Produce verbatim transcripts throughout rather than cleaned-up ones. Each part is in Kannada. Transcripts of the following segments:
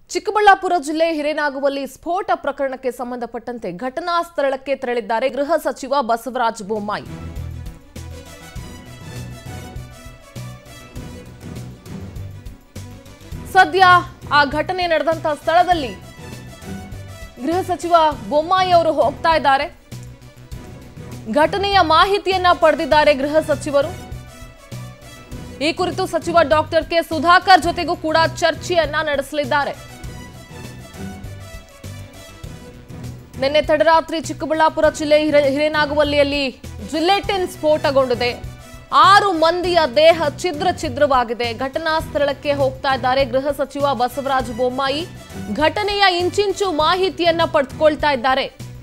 ಚಿಕ್ಕಬಳ್ಳಾಪುರ ಜಿಲ್ಲೆ ಹಿರೇನಾಗುವಲ್ಲಿ ಸ್ಫೋಟ ಪ್ರಕರಣಕ್ಕೆ ಸಂಬಂಧಪಟ್ಟಂತೆ ಘಟನಾ ಸ್ಥಳಕ್ಕೆ ತೆರಳಿದ್ದಾರೆ ಗೃಹ ಸಚಿವ ಬಸವರಾಜ ಬೊಮ್ಮಾಯಿ. ಸದ್ಯ ಆ ಘಟನೆ ನಡೆದಂತ ಸ್ಥಳದಲ್ಲಿ ಗೃಹ ಸಚಿವ ಬೊಮ್ಮಾಯಿ ಅವರು ಹೋಗ್ತಾ ಇದ್ದಾರೆ. ಘಟನೆಯ ಮಾಹಿತಿಯನ್ನ ಪಡೆದಿದ್ದಾರೆ ಗೃಹ ಸಚಿವರು. ಈ ಕುರಿತು ಸಚಿವ ಡಾಕ್ಟರ್ ಕೆ ಸುಧಾಕರ್ ಜೊತೆಗೂ ಕೂಡ ಚರ್ಚೆಯನ್ನ ನಡೆಸಲಿದ್ದಾರೆ. ನಿನ್ನೆ ತಡರಾತ್ರಿ ಚಿಕ್ಕಬಳ್ಳಾಪುರ ಜಿಲ್ಲೆ ಹಿರೇನಾಗುವಲ್ಲಿಯಲ್ಲಿ ಜಿಲೆಟಿನ್ ಸ್ಫೋಟಗೊಂಡಿದೆ. ಆರು ಮಂದಿಯ ದೇಹ ಛಿದ್ರ ಛಿದ್ರವಾಗಿದೆ. ಘಟನಾ ಸ್ಥಳಕ್ಕೆ ಹೋಗ್ತಾ ಇದ್ದಾರೆ ಗೃಹ ಸಚಿವ ಬಸವರಾಜ ಬೊಮ್ಮಾಯಿ. ಘಟನೆಯ ಇಂಚಿಂಚು ಮಾಹಿತಿಯನ್ನ ಪಡೆದುಕೊಳ್ತಾ ಇದ್ದಾರೆ.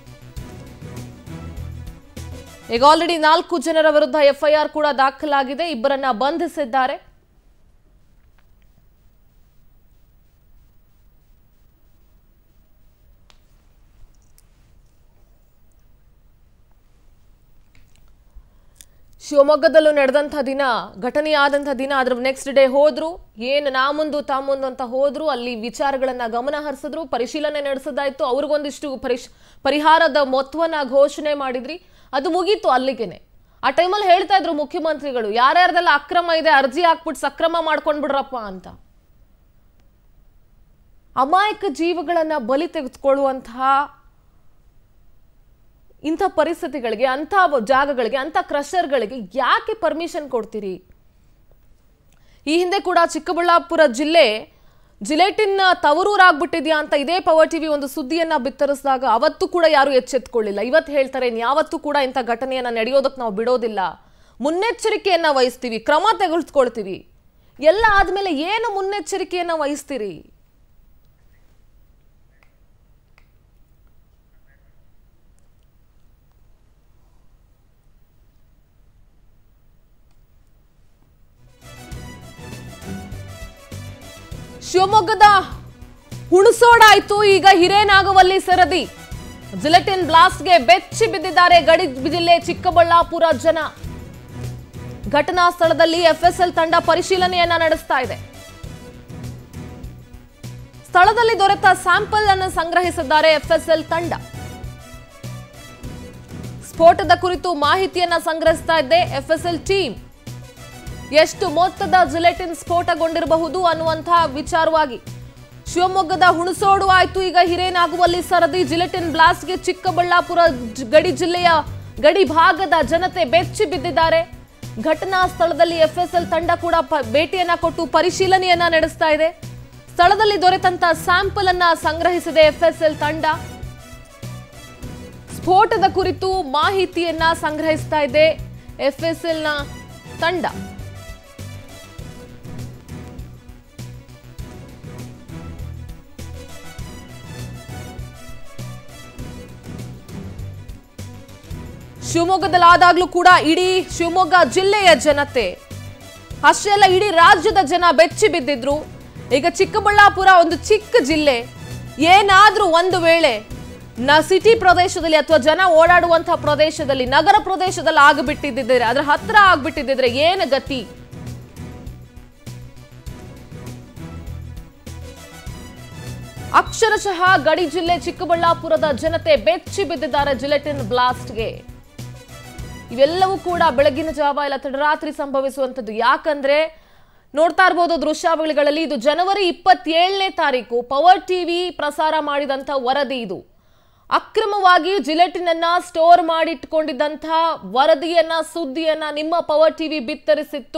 ಈಗ ಆಲ್ರೆಡಿ ನಾಲ್ಕು ಜನರ ವಿರುದ್ಧ ಎಫ್ಐಆರ್ ಕೂಡ ದಾಖಲಾಗಿದೆ. ಇಬ್ಬರನ್ನ ಬಂಧಿಸಿದ್ದಾರೆ. ಶಿವಮೊಗ್ಗದಲ್ಲೂ ನಡೆದಂಥ ದಿನ ಘಟನೆಯಾದಂಥ ದಿನ ಅದರ ನೆಕ್ಸ್ಟ್ ಡೇ ಹೋದ್ರು. ಏನು ನಾ ಮುಂದು ತಾ ಮುಂದು ಅಂತ ಹೋದ್ರು. ಅಲ್ಲಿ ವಿಚಾರಗಳನ್ನ ಗಮನ ಹರಿಸಿದ್ರು, ಪರಿಶೀಲನೆ ನಡೆಸೋದಾಯ್ತು. ಅವ್ರಿಗೊಂದಿಷ್ಟು ಪರಿಶ್ ಪರಿಹಾರದ ಮೊತ್ತವನ್ನ ಘೋಷಣೆ ಮಾಡಿದ್ರಿ. ಅದು ಮುಗೀತು ಅಲ್ಲಿಗೆನೆ. ಆ ಟೈಮಲ್ಲಿ ಹೇಳ್ತಾ ಇದ್ರು ಮುಖ್ಯಮಂತ್ರಿಗಳು, ಯಾರ್ಯಾರ್ದೆಲ್ಲ ಅಕ್ರಮ ಇದೆ ಅರ್ಜಿ ಹಾಕ್ಬಿಟ್ಟು ಸಕ್ರಮ ಮಾಡ್ಕೊಂಡ್ ಬಿಡ್ರಪ್ಪ ಅಂತ. ಅಮಾಯಕ ಜೀವಗಳನ್ನ ಬಲಿ ತೆಗೆದುಕೊಳ್ಳುವಂತಹ ಇಂಥ ಪರಿಸ್ಥಿತಿಗಳಿಗೆ, ಅಂಥ ಜಾಗಗಳಿಗೆ, ಅಂಥ ಕ್ರಷರ್ಗಳಿಗೆ ಯಾಕೆ ಪರ್ಮಿಷನ್ ಕೊಡ್ತೀರಿ? ಈ ಹಿಂದೆ ಕೂಡ ಚಿಕ್ಕಬಳ್ಳಾಪುರ ಜಿಲ್ಲೆ ಜಿಲೆಟಿನ್ ತವರೂರಾಗ್ಬಿಟ್ಟಿದ್ಯಾ ಅಂತ ಇದೇ ಪವರ್ ಟಿವಿ ಒಂದು ಸುದ್ದಿಯನ್ನ ಬಿತ್ತರಿಸಿದಾಗ ಅವತ್ತು ಕೂಡ ಯಾರು ಎಚ್ಚೆತ್ಕೊಳ್ಳಿಲ್ಲ. ಇವತ್ತು ಹೇಳ್ತಾರೆ ಯಾವತ್ತೂ ಕೂಡ ಇಂಥ ಘಟನೆಯನ್ನ ನಡೆಯೋದಕ್ಕೆ ನಾವು ಬಿಡೋದಿಲ್ಲ, ಮುನ್ನೆಚ್ಚರಿಕೆಯನ್ನ ವಹಿಸ್ತೀವಿ, ಕ್ರಮ ತೆಗೆದುಕೊಳ್ತೀವಿ. ಎಲ್ಲ ಆದ್ಮೇಲೆ ಏನು ಮುನ್ನೆಚ್ಚರಿಕೆಯನ್ನ ವಹಿಸ್ತೀರಿ? ಶಿವಮೊಗ್ಗದ ಹುಣಸೋಡಾಯ್ತು, ಈಗ ಹಿರೇನಾಗುವಲ್ಲಿ ಸರದಿ. ಜಿಲೆಟಿನ್ ಬ್ಲಾಸ್ಟ್ಗೆ ಬೆಚ್ಚಿ ಬಿದ್ದಿದ್ದಾರೆ ಗಡಿ ಜಿಲ್ಲೆ ಚಿಕ್ಕಬಳ್ಳಾಪುರ ಜನ. ಘಟನಾ ಸ್ಥಳದಲ್ಲಿ ಎಫ್ಎಸ್ಎಲ್ ತಂಡ ಪರಿಶೀಲನೆಯನ್ನ ನಡೆಸ್ತಾ ಇದೆ. ಸ್ಥಳದಲ್ಲಿ ದೊರೆತ ಸ್ಯಾಂಪಲ್ ಅನ್ನು ಸಂಗ್ರಹಿಸಿದ್ದಾರೆ ಎಫ್ಎಸ್ಎಲ್ ತಂಡ. ಸ್ಫೋಟದ ಕುರಿತು ಮಾಹಿತಿಯನ್ನ ಸಂಗ್ರಹಿಸ್ತಾ ಇದೆ ಎಫ್ಎಸ್ಎಲ್ ಟೀಮ್. ಎಷ್ಟು ಮೊತ್ತದ ಜಿಲೆಟಿನ್ ಸ್ಫೋಟಗೊಂಡಿರಬಹುದು ಅನ್ನುವಂತಹ ವಿಚಾರವಾಗಿ ಶಿವಮೊಗ್ಗದ ಹುಣಸೋಡು ಆಯ್ತು, ಈಗ ಹಿರೇನಾಗುವಲ್ಲಿ ಸರದಿ. ಜಿಲೆಟಿನ್ ಬ್ಲಾಸ್ಟ್ಗೆ ಚಿಕ್ಕಬಳ್ಳಾಪುರ ಗಡಿ ಜಿಲ್ಲೆಯ ಗಡಿ ಭಾಗದ ಜನತೆ ಬೆಚ್ಚಿ ಬಿದ್ದಿದ್ದಾರೆ. ಘಟನಾ ಸ್ಥಳದಲ್ಲಿ ಎಫ್ಎಸ್ಎಲ್ ತಂಡ ಕೂಡ ಭೇಟಿಯನ್ನ ಕೊಟ್ಟು ಪರಿಶೀಲನೆಯನ್ನ ನಡೆಸ್ತಾ ಇದೆ. ಸ್ಥಳದಲ್ಲಿ ದೊರೆತಂತ ಸ್ಯಾಂಪಲ್ ಅನ್ನ ಸಂಗ್ರಹಿಸಿದೆ ಎಫ್ಎಸ್ಎಲ್ ತಂಡ. ಸ್ಫೋಟದ ಕುರಿತು ಮಾಹಿತಿಯನ್ನ ಸಂಗ್ರಹಿಸ್ತಾ ಇದೆ ಎಫ್ಎಸ್ಎಲ್ನ ತಂಡ. ಶಿವಮೊಗ್ಗದಲ್ಲಿ ಆದಾಗ್ಲೂ ಕೂಡ ಇಡೀ ಶಿವಮೊಗ್ಗ ಜಿಲ್ಲೆಯ ಜನತೆ, ಅಷ್ಟೇ ಅಲ್ಲ ಇಡೀ ರಾಜ್ಯದ ಜನ ಬೆಚ್ಚಿ ಬಿದ್ದಿದ್ರು. ಈಗ ಚಿಕ್ಕಬಳ್ಳಾಪುರ ಒಂದು ಚಿಕ್ಕ ಜಿಲ್ಲೆ, ಏನಾದ್ರೂ ಒಂದು ವೇಳೆ ನ ಸಿಟಿ ಪ್ರದೇಶದಲ್ಲಿ ಅಥವಾ ಜನ ಓಡಾಡುವಂತಹ ಪ್ರದೇಶದಲ್ಲಿ, ನಗರ ಪ್ರದೇಶದಲ್ಲಿ ಆಗಿಬಿಟ್ಟಿದ್ದಿದ್ರೆ, ಅದ್ರ ಹತ್ರ ಆಗ್ಬಿಟ್ಟಿದ್ದಿದ್ರೆ ಏನು ಗತಿ? ಅಕ್ಷರಶಃ ಗಡಿ ಜಿಲ್ಲೆ ಚಿಕ್ಕಬಳ್ಳಾಪುರದ ಜನತೆ ಬೆಚ್ಚಿ ಬಿದ್ದಿದ್ದಾರೆ ಜಿಲೆಟಿನ್ ಬ್ಲಾಸ್ಟ್ಗೆ. ಇವೆಲ್ಲವೂ ಕೂಡ ಬೆಳಗಿನ ಜಾವ ಇಲ್ಲ ತಡರಾತ್ರಿ ಸಂಭವಿಸುವಂಥದ್ದು. ಯಾಕಂದ್ರೆ ನೋಡ್ತಾ ಇರಬಹುದು ದೃಶ್ಯಾವಳಿಗಳಲ್ಲಿ, ಇದು ಜನವರಿ ಇಪ್ಪತ್ತೇಳನೇ ತಾರೀಕು ಪವರ್ ಟಿವಿ ಪ್ರಸಾರ ಮಾಡಿದಂಥ ವರದಿ. ಇದು ಅಕ್ರಮವಾಗಿ ಜಿಲೆಟಿನ್ ಅನ್ನ ಸ್ಟೋರ್ ಮಾಡಿಟ್ಕೊಂಡಿದ್ದಂಥ ವರದಿಯನ್ನ, ಸುದ್ದಿಯನ್ನ ನಿಮ್ಮ ಪವರ್ ಟಿವಿ ಬಿತ್ತರಿಸಿತ್ತು.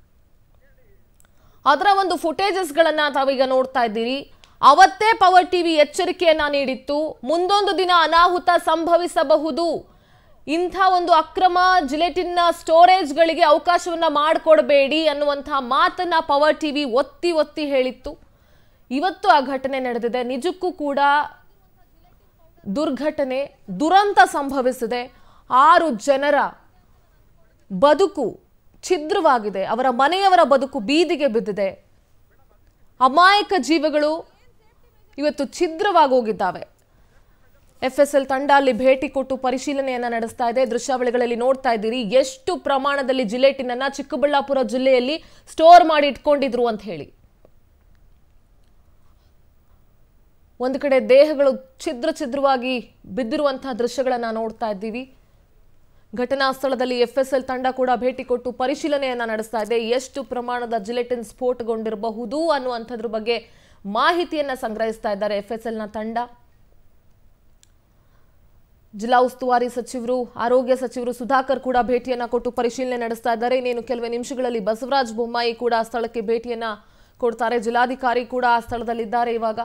ಅದರ ಒಂದು ಫುಟೇಜಸ್ ಗಳನ್ನ ತಾವೀಗ ನೋಡ್ತಾ ಇದ್ದೀರಿ. ಅವತ್ತೇ ಪವರ್ ಟಿವಿ ಎಚ್ಚರಿಕೆಯನ್ನ ನೀಡಿತ್ತು, ಮುಂದೊಂದು ದಿನ ಅನಾಹುತ ಸಂಭವಿಸಬಹುದು, ಇಂಥ ಒಂದು ಅಕ್ರಮ ಜಿಲೆಟಿನ್ ಸ್ಟೋರೇಜ್ಗಳಿಗೆ ಅವಕಾಶವನ್ನ ಮಾಡಿಕೊಡಬೇಡಿ ಅನ್ನುವಂತಹ ಮಾತನ್ನ ಪವರ್ ಟಿವಿ ಒತ್ತಿ ಒತ್ತಿ ಹೇಳಿತ್ತು. ಇವತ್ತು ಆ ಘಟನೆ ನಡೆದಿದೆ. ನಿಜಕ್ಕೂ ಕೂಡ ದುರ್ಘಟನೆ, ದುರಂತ ಸಂಭವಿಸಿದೆ. ಆರು ಜನರ ಬದುಕು ಛಿದ್ರವಾಗಿದೆ. ಅವರ ಮನೆಯವರ ಬದುಕು ಬೀದಿಗೆ ಬಿದ್ದಿದೆ. ಅಮಾಯಕ ಜೀವಗಳು ಇವತ್ತು ಛಿದ್ರವಾಗಿ ಹೋಗಿದ್ದಾವೆ. ಎಫ್ಎಸ್ಎಲ್ ತಂಡ ಅಲ್ಲಿ ಭೇಟಿ ಕೊಟ್ಟು ಪರಿಶೀಲನೆಯನ್ನ ನಡೆಸ್ತಾ ಇದೆ. ದೃಶ್ಯಾವಳಿಗಳಲ್ಲಿ ನೋಡ್ತಾ ಇದ್ದೀರಿ ಎಷ್ಟು ಪ್ರಮಾಣದಲ್ಲಿ ಜಿಲೆಟಿನ್ ಅನ್ನ ಚಿಕ್ಕಬಳ್ಳಾಪುರ ಜಿಲ್ಲೆಯಲ್ಲಿ ಸ್ಟೋರ್ ಮಾಡಿ ಇಟ್ಕೊಂಡಿದ್ರು ಅಂತ ಹೇಳಿ. ಒಂದು ಕಡೆ ದೇಹಗಳು ಛಿದ್ರ ಛಿದ್ರವಾಗಿ ಬಿದ್ದಿರುವಂತಹ ದೃಶ್ಯಗಳನ್ನು ನೋಡ್ತಾ ಇದ್ದೀವಿ. ಘಟನಾ ಸ್ಥಳದಲ್ಲಿ ಎಫ್ಎಸ್ಎಲ್ ತಂಡ ಕೂಡ ಭೇಟಿ ಕೊಟ್ಟು ಪರಿಶೀಲನೆಯನ್ನ ನಡೆಸ್ತಾ ಇದೆ. ಎಷ್ಟು ಪ್ರಮಾಣದ ಜಿಲೆಟಿನ್ ಸ್ಫೋಟಗೊಂಡಿರಬಹುದು ಅನ್ನುವಂಥದ್ರ ಬಗ್ಗೆ ಮಾಹಿತಿಯನ್ನ ಸಂಗ್ರಹಿಸ್ತಾ ಇದ್ದಾರೆ ಎಫ್ಎಸ್ಎಲ್ನ ತಂಡ. ಜಿಲ್ಲಾ ಉಸ್ತುವಾರಿ ಸಚಿವರು, ಆರೋಗ್ಯ ಸಚಿವರು ಸುಧಾಕರ್ ಕೂಡ ಭೇಟಿಯನ್ನ ಕೊಟ್ಟು ಪರಿಶೀಲನೆ ನಡೆಸ್ತಾ ಇದ್ದಾರೆ. ಇನ್ನೇನು ಕೆಲವೇ ನಿಮಿಷಗಳಲ್ಲಿ ಬಸವರಾಜ ಬೊಮ್ಮಾಯಿ ಕೂಡ ಆ ಸ್ಥಳಕ್ಕೆ ಭೇಟಿಯನ್ನ ಕೊಡ್ತಾರೆ. ಜಿಲ್ಲಾಧಿಕಾರಿ ಕೂಡ ಆ ಸ್ಥಳದಲ್ಲಿದ್ದಾರೆ. ಇವಾಗ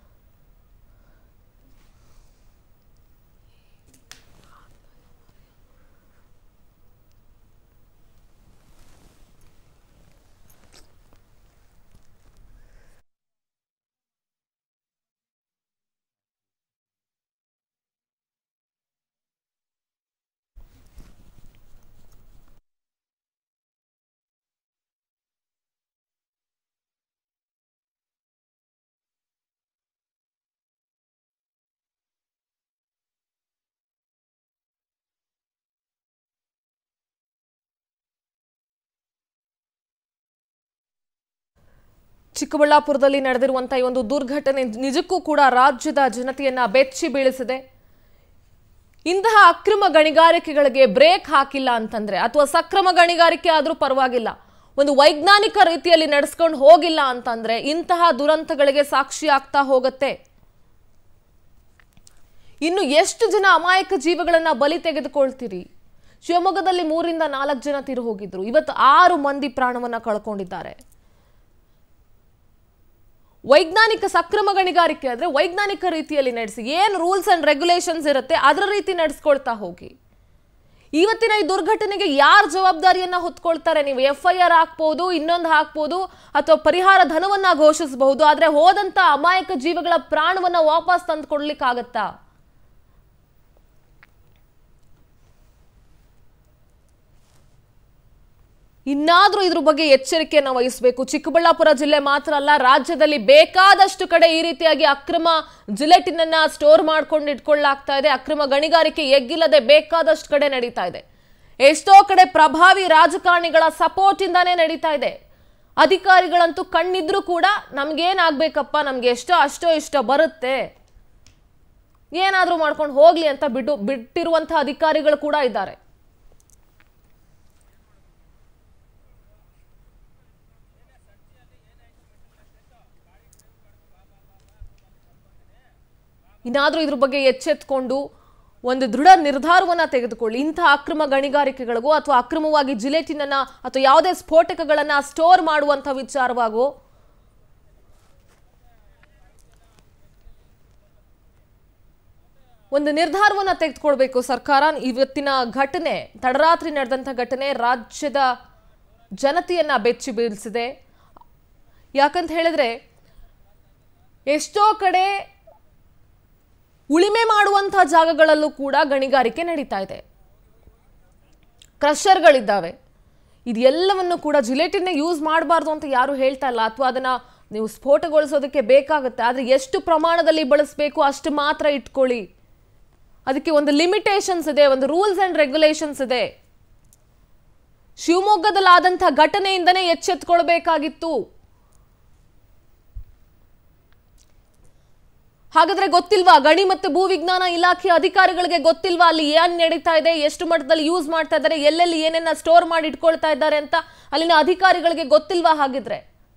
ಚಿಕ್ಕಬಳ್ಳಾಪುರದಲ್ಲಿ ನಡೆದಿರುವಂತಹ ಈ ಒಂದು ದುರ್ಘಟನೆ ನಿಜಕ್ಕೂ ಕೂಡ ರಾಜ್ಯದ ಜನತೆಯನ್ನ ಬೆಚ್ಚಿ ಬೀಳಿಸಿದೆ. ಇಂತಹ ಅಕ್ರಮ ಗಣಿಗಾರಿಕೆಗಳಿಗೆ ಬ್ರೇಕ್ ಹಾಕಿಲ್ಲ ಅಂತಂದ್ರೆ ಅಥವಾ ಸಕ್ರಮ ಗಣಿಗಾರಿಕೆ ಆದ್ರೂ ಪರವಾಗಿಲ್ಲ, ಒಂದು ವೈಜ್ಞಾನಿಕ ರೀತಿಯಲ್ಲಿ ನಡೆಸ್ಕೊಂಡು ಹೋಗಿಲ್ಲ ಅಂತಂದ್ರೆ ಇಂತಹ ದುರಂತಗಳಿಗೆ ಸಾಕ್ಷಿ ಆಗ್ತಾ ಹೋಗುತ್ತೆ. ಇನ್ನು ಎಷ್ಟು ಜನ ಅಮಾಯಕ ಜೀವಗಳನ್ನ ಬಲಿ ತೆಗೆದುಕೊಳ್ತೀರಿ? ಶಿವಮೊಗ್ಗದಲ್ಲಿ ಮೂರಿಂದ ನಾಲ್ಕು ಜನ ತೀರು ಹೋಗಿದ್ರು. ಇವತ್ತು ಆರು ಮಂದಿ ಪ್ರಾಣವನ್ನ ಕಳ್ಕೊಂಡಿದ್ದಾರೆ. ವೈಜ್ಞಾನಿಕ ಸಕ್ರಮ ಗಣಿಗಾರಿಕೆ ಆದ್ರೆ ವೈಜ್ಞಾನಿಕ ರೀತಿಯಲ್ಲಿ ನಡೆಸಿ, ಏನು ರೂಲ್ಸ್ ಅಂಡ್ ರೆಗ್ಯುಲೇಷನ್ಸ್ ಇರುತ್ತೆ ಅದರ ರೀತಿ ನಡೆಸ್ಕೊಳ್ತಾ ಹೋಗಿ. ಇವತ್ತಿನ ಈ ದುರ್ಘಟನೆಗೆ ಯಾರು ಜವಾಬ್ದಾರಿಯನ್ನ ಹೊತ್ಕೊಳ್ತಾರೆ? ನೀವು ಎಫ್ ಐ ಆರ್ ಹಾಕ್ಬಹುದು, ಇನ್ನೊಂದು ಹಾಕ್ಬಹುದು, ಅಥವಾ ಪರಿಹಾರ ಧನವನ್ನ ಘೋಷಿಸಬಹುದು. ಆದ್ರೆ ಹೋದಂತ ಅಮಾಯಕ ಜೀವಗಳ ಪ್ರಾಣವನ್ನ ವಾಪಸ್ ತಂದು ಕೊಡ್ಲಿಕ್ಕಾಗತ್ತಾ? ಇನ್ನಾದ್ರೂ ಇದ್ರ ಬಗ್ಗೆ ಎಚ್ಚರಿಕೆಯನ್ನು ವಹಿಸಬೇಕು. ಚಿಕ್ಕಬಳ್ಳಾಪುರ ಜಿಲ್ಲೆ ಮಾತ್ರ ಅಲ್ಲ, ರಾಜ್ಯದಲ್ಲಿ ಬೇಕಾದಷ್ಟು ಕಡೆ ಈ ರೀತಿಯಾಗಿ ಅಕ್ರಮ ಜಿಲೆಟಿನ್ ಅನ್ನ ಸ್ಟೋರ್ ಮಾಡ್ಕೊಂಡು ಇಟ್ಕೊಳ್ಳಾಗ್ತಾ ಇದೆ. ಅಕ್ರಮ ಗಣಿಗಾರಿಕೆ ಎಗ್ಗಿಲ್ಲದೆ ಬೇಕಾದಷ್ಟು ಕಡೆ ನಡೀತಾ ಇದೆ. ಎಷ್ಟೋ ಕಡೆ ಪ್ರಭಾವಿ ರಾಜಕಾರಣಿಗಳ ಸಪೋರ್ಟ್ ಇಂದಾನೇ ನಡೀತಾ ಇದೆ. ಅಧಿಕಾರಿಗಳಂತೂ ಕಣ್ಣಿದ್ರು ಕೂಡ ನಮ್ಗೇನಾಗ್ಬೇಕಪ್ಪ, ನಮ್ಗೆ ಎಷ್ಟೋ ಅಷ್ಟೋ ಇಷ್ಟ ಬರುತ್ತೆ, ಏನಾದ್ರೂ ಮಾಡ್ಕೊಂಡು ಹೋಗ್ಲಿ ಅಂತ ಬಿಟ್ಟು ಬಿಟ್ಟಿರುವಂತಹ ಅಧಿಕಾರಿಗಳು ಕೂಡ ಇದ್ದಾರೆ. ಇನ್ನಾದ್ರೂ ಇದ್ರ ಬಗ್ಗೆ ಎಚ್ಚೆತ್ಕೊಂಡು ಒಂದು ದೃಢ ನಿರ್ಧಾರವನ್ನ ತೆಗೆದುಕೊಳ್ಳಿ. ಇಂತಹ ಅಕ್ರಮ ಗಣಿಗಾರಿಕೆಗಳಿಗೂ ಅಥವಾ ಅಕ್ರಮವಾಗಿ ಜಿಲೆಟಿನ್ ಅನ್ನ ಅಥವಾ ಯಾವುದೇ ಸ್ಫೋಟಕಗಳನ್ನ ಸ್ಟೋರ್ ಮಾಡುವಂತ ವಿಚಾರವಾಗೋ ಒಂದು ನಿರ್ಧಾರವನ್ನ ತೆಗೆದುಕೊಳ್ಬೇಕು ಸರ್ಕಾರ. ಇವತ್ತಿನ ಘಟನೆ, ತಡರಾತ್ರಿ ನಡೆದಂತ ಘಟನೆ ರಾಜ್ಯದ ಜನತೆಯನ್ನ ಬೆಚ್ಚಿ ಬೀಳಿಸಿದೆ. ಯಾಕಂತ ಹೇಳಿದ್ರೆ ಎಷ್ಟೋ ಕಡೆ ಉಳಿಮೆ ಮಾಡುವಂತಹ ಜಾಗಗಳಲ್ಲೂ ಕೂಡ ಗಣಿಗಾರಿಕೆ ನಡೀತಾ ಇದೆ. ಕ್ರಷರ್ಗಳಿದ್ದಾವೆ. ಇದೆಲ್ಲವನ್ನು ಕೂಡ ಜಿಲೆಟಿನ್ ಯೂಸ್ ಮಾಡಬಾರ್ದು ಅಂತ ಯಾರು ಹೇಳ್ತಾ ಇಲ್ಲ, ಅಥವಾ ಅದನ್ನ ನೀವು ಸ್ಫೋಟಗೊಳಿಸೋದಕ್ಕೆ ಬೇಕಾಗುತ್ತೆ. ಆದ್ರೆ ಎಷ್ಟು ಪ್ರಮಾಣದಲ್ಲಿ ಬಳಸಬೇಕು ಅಷ್ಟು ಮಾತ್ರ ಇಟ್ಕೊಳ್ಳಿ. ಅದಕ್ಕೆ ಒಂದು ಲಿಮಿಟೇಷನ್ಸ್ ಇದೆ, ಒಂದು ರೂಲ್ಸ್ ಅಂಡ್ ರೆಗ್ಯುಲೇಷನ್ಸ್ ಇದೆ. ಶಿವಮೊಗ್ಗದಲ್ಲಾದಂತಹ ಘಟನೆಯಿಂದನೇ ಎಚ್ಚೆತ್ಕೊಳ್ಬೇಕಾಗಿತ್ತು. ಹಾಗಾದ್ರೆ ಗೊತ್ತಿಲ್ವಾ? ಗಣಿ ಮತ್ತು ಭೂ ವಿಜ್ಞಾನ ಇಲಾಖೆ ಅಧಿಕಾರಿಗಳಿಗೆ ಗೊತ್ತಿಲ್ವಾ ಅಲ್ಲಿ ಏನ್ ನಡೀತಾ ಇದೆ, ಎಷ್ಟು ಮಟ್ಟದಲ್ಲಿ ಯೂಸ್ ಮಾಡ್ತಾ ಇದ್ದಾರೆ, ಎಲ್ಲೆಲ್ಲಿ ಏನೇನ ಸ್ಟೋರ್ ಮಾಡಿ ಇಟ್ಕೊಳ್ತಾ ಇದ್ದಾರೆ ಅಂತ ಅಲ್ಲಿನ ಅಧಿಕಾರಿಗಳಿಗೆ ಗೊತ್ತಿಲ್ವಾ? ಹಾಗಿದ್ರೆ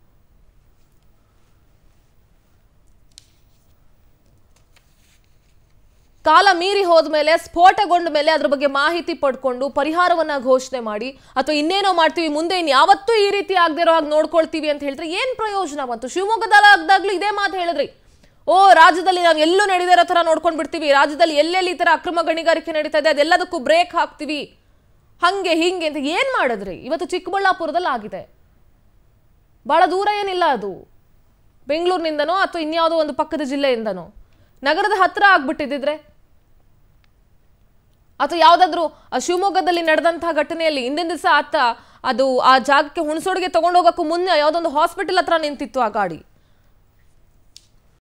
ಕಾಲ ಮೀರಿ ಹೋದ್ಮೇಲೆ, ಸ್ಫೋಟಗೊಂಡ ಮೇಲೆ ಅದ್ರ ಬಗ್ಗೆ ಮಾಹಿತಿ ಪಡ್ಕೊಂಡು ಪರಿಹಾರವನ್ನ ಘೋಷಣೆ ಮಾಡಿ ಅಥವಾ ಇನ್ನೇನೋ ಮಾಡ್ತೀವಿ, ಮುಂದೆ ಇನ್ ಯಾವತ್ತೂ ಈ ರೀತಿ ಆಗದೆ ಇರೋ ಹಾಗೆ ನೋಡ್ಕೊಳ್ತೀವಿ ಅಂತ ಹೇಳಿದ್ರೆ ಏನ್ ಪ್ರಯೋಜನ ಬಂತು? ಶಿವಮೊಗ್ಗದಲ್ಲಿ ಆಗದಾಗ್ಲೂ ಇದೇ ಮಾತು ಹೇಳಿದ್ರಿ, ಓ ರಾಜ್ಯದಲ್ಲಿ ನಾವು ಎಲ್ಲೂ ನಡೆದಿರೋ ತರ ನೋಡ್ಕೊಂಡ್ ಬಿಡ್ತೀವಿ, ರಾಜ್ಯದಲ್ಲಿ ಎಲ್ಲೆಲ್ಲಿ ಈ ತರ ಅಕ್ರಮ ಗಣಿಗಾರಿಕೆ ನಡೀತಾ ಇದೆ ಅದೆಲ್ಲದಕ್ಕೂ ಬ್ರೇಕ್ ಹಾಕ್ತೀವಿ, ಹಂಗೆ ಹಿಂಗೆ ಅಂತ ಏನ್ ಮಾಡಿದ್ರಿ? ಇವತ್ತು ಚಿಕ್ಕಬಳ್ಳಾಪುರದಲ್ಲಿ ಆಗಿದೆ. ಬಹಳ ದೂರ ಏನಿಲ್ಲ, ಅದು ಬೆಂಗಳೂರಿನಿಂದನೋ ಅಥವಾ ಇನ್ಯಾವುದೋ ಒಂದು ಪಕ್ಕದ ಜಿಲ್ಲೆಯಿಂದನೋ, ನಗರದ ಹತ್ರ ಆಗ್ಬಿಟ್ಟಿದ್ರೆ ಅಥವಾ ಯಾವ್ದಾದ್ರು ಶಿವಮೊಗ್ಗದಲ್ಲಿ ನಡೆದಂತಹ ಘಟನೆಯಲ್ಲಿ ಹಿಂದಿನ ದಿವಸ ಆತ ಅದು ಆ ಜಾಗಕ್ಕೆ ಹುಣಸೋಡಿಗೆ ತಗೊಂಡೋಗಕ್ಕೂ ಮುನ್ನ ಯಾವ್ದೊಂದು ಹಾಸ್ಪಿಟಲ್ ಹತ್ರ ನಿಂತಿತ್ತು ಆ ಗಾಡಿ.